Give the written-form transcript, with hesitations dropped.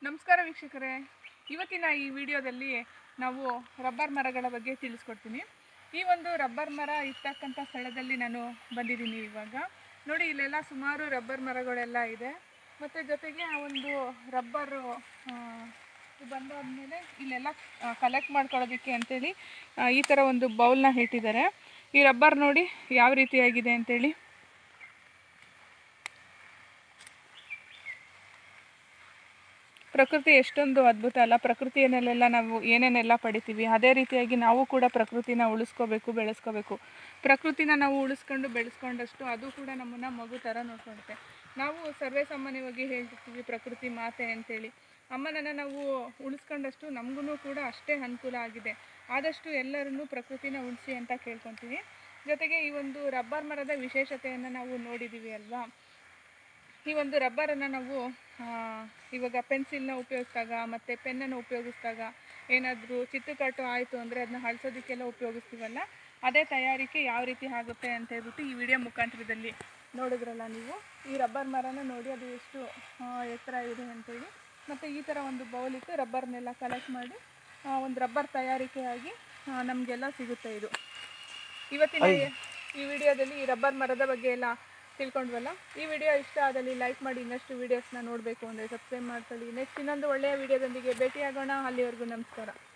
ನಮಸ್ಕಾರ ವೀಕ್ಷಕರೇ, ಇವತ್ತಿನ ಈ ವಿಡಿಯೋದಲ್ಲಿ ನಾವು ರಬ್ಬರ್ ಮರಗಳ ಬಗ್ಗೆ ತಿಳಿಸ್ಕೊಡ್ತೀನಿ. ಈ ಒಂದು ರಬ್ಬರ್ ಮರ ಇರ್ತಕ್ಕಂಥ ಸ್ಥಳದಲ್ಲಿ ನಾನು ಬಂದಿದ್ದೀನಿ. ಇವಾಗ ನೋಡಿ, ಇಲ್ಲೆಲ್ಲ ಸುಮಾರು ರಬ್ಬರ್ ಮರಗಳೆಲ್ಲ ಇದೆ. ಮತ್ತು ಜೊತೆಗೆ ಆ ಒಂದು ರಬ್ಬರು ಬಂದಾದಮೇಲೆ ಇಲ್ಲೆಲ್ಲ ಕಲೆಕ್ಟ್ ಮಾಡ್ಕೊಳ್ಳೋದಕ್ಕೆ ಅಂತೇಳಿ ಈ ಥರ ಒಂದು ಬೌಲ್ನ ಇಟ್ಟಿದ್ದಾರೆ. ಈ ರಬ್ಬರ್ ನೋಡಿ ಯಾವ ರೀತಿಯಾಗಿದೆ ಅಂತೇಳಿ. ಪ್ರಕೃತಿ ಎಷ್ಟೊಂದು ಅದ್ಭುತ ಅಲ್ಲ. ಪ್ರಕೃತಿಯಲ್ಲೆಲ್ಲ ನಾವು ಏನೇನೆಲ್ಲ ಪಡಿತೀವಿ, ಅದೇ ರೀತಿಯಾಗಿ ನಾವು ಕೂಡ ಪ್ರಕೃತಿನ ಉಳಿಸ್ಕೋಬೇಕು, ಬೆಳೆಸ್ಕೋಬೇಕು. ಪ್ರಕೃತಿನ ನಾವು ಉಳಿಸ್ಕೊಂಡು ಬೆಳೆಸ್ಕೊಂಡಷ್ಟು ಅದು ಕೂಡ ನಮ್ಮನ್ನು ಮಗು ಥರ ನೋಡ್ಕೊಳುತ್ತೆ. ನಾವು ಸರ್ವೇ ಸಾಮಾನ್ಯವಾಗಿ ಹೇಳ್ತಿರ್ತೀವಿ ಪ್ರಕೃತಿ ಮಾತೆ ಅಂತೇಳಿ. ಅಮ್ಮನನ್ನು ನಾವು ಉಳಿಸ್ಕೊಂಡಷ್ಟು ನಮಗೂ ಕೂಡ ಅಷ್ಟೇ ಅನುಕೂಲ ಆಗಿದೆ. ಆದಷ್ಟು ಎಲ್ಲರನ್ನೂ ಪ್ರಕೃತಿನ ಉಳಿಸಿ ಅಂತ ಕೇಳ್ಕೊತೀವಿ. ಜೊತೆಗೆ ಈ ಒಂದು ರಬ್ಬರ್ ಮರದ ವಿಶೇಷತೆಯನ್ನು ನಾವು ನೋಡಿದ್ದೀವಿ ಅಲ್ವಾ. ಈ ಒಂದು ರಬ್ಬರನ್ನು ನಾವು ಇವಾಗ ಪೆನ್ಸಿಲ್ನ ಉಪಯೋಗಿಸಿದಾಗ ಮತ್ತು ಪೆನ್ನನ್ನು ಉಪಯೋಗಿಸಿದಾಗ ಏನಾದರೂ ಚಿತ್ರಕಟ್ಟು ಆಯಿತು ಅಂದರೆ ಅದನ್ನ ಅಳಿಸೋದಕ್ಕೆಲ್ಲ ಉಪಯೋಗಿಸ್ತೀವಲ್ಲ, ಅದೇ ತಯಾರಿಕೆ ಯಾವ ರೀತಿ ಆಗುತ್ತೆ ಅಂತ ಹೇಳ್ಬಿಟ್ಟು ಈ ವಿಡಿಯೋ ಮುಖಾಂತರದಲ್ಲಿ ನೋಡಿದ್ರಲ್ಲ ನೀವು. ಈ ರಬ್ಬರ್ ಮರನ ನೋಡಿ ಅದು ಎಷ್ಟು ಎತ್ತರ ಇದೆ ಅಂತೇಳಿ. ಮತ್ತು ಈ ಥರ ಒಂದು ಬೌಲ್ ಇಟ್ಟು ರಬ್ಬರ್ನೆಲ್ಲ ಕಲೆಕ್ಟ್ ಮಾಡಿ ಒಂದು ರಬ್ಬರ್ ತಯಾರಿಕೆಯಾಗಿ ನಮಗೆಲ್ಲ ಸಿಗುತ್ತೆ. ಇದು ಇವತ್ತಿನ ಈ ವಿಡಿಯೋದಲ್ಲಿ ಈ ರಬ್ಬರ್ ಮರದ ಬಗ್ಗೆ ಎಲ್ಲ ತಿಳ್ಕೊಂಡ್ವಲ್ಲ. ಈ ವಿಡಿಯೋ ಇಷ್ಟ ಆದಲ್ಲಿ ಲೈಕ್ ಮಾಡಿ. ಇನ್ನಷ್ಟು ವೀಡಿಯೋಸ್ನ ನೋಡಬೇಕು ಅಂದರೆ ಸಬ್ಸ್ಕ್ರೈಬ್ ಮಾಡ್ಕೊಳ್ಳಿ. ನೆಕ್ಸ್ಟ್ ಇನ್ನೊಂದು ಒಳ್ಳೆಯ ವಿಡಿಯೋದೊಂದಿಗೆ ಭೇಟಿಯಾಗೋಣ. ಅಲ್ಲಿವರೆಗೂ ನಮಸ್ಕಾರ.